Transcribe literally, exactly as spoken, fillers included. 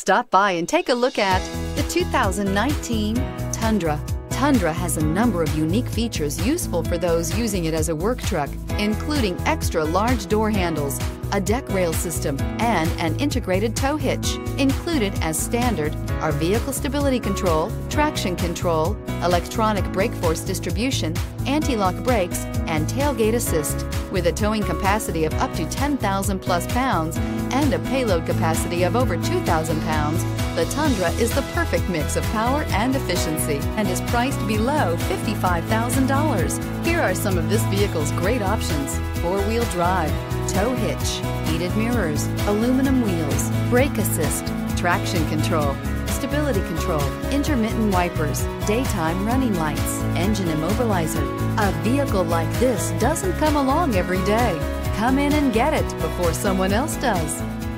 Stop by and take a look at the two thousand nineteen Tundra. Tundra has a number of unique features useful for those using it as a work truck, including extra large door handles, a deck rail system, and an integrated tow hitch. Included as standard are vehicle stability control, traction control, electronic brake force distribution, anti-lock brakes, and tailgate assist. With a towing capacity of up to ten thousand plus pounds and a payload capacity of over two thousand pounds, the Tundra is the perfect mix of power and efficiency and is priced below fifty-five thousand dollars. Here are some of this vehicle's great options: four-wheel drive, tow hitch, heated mirrors, aluminum wheels, brake assist, traction control, stability control, intermittent wipers, daytime running lights, engine immobilizer. A vehicle like this doesn't come along every day. Come in and get it before someone else does.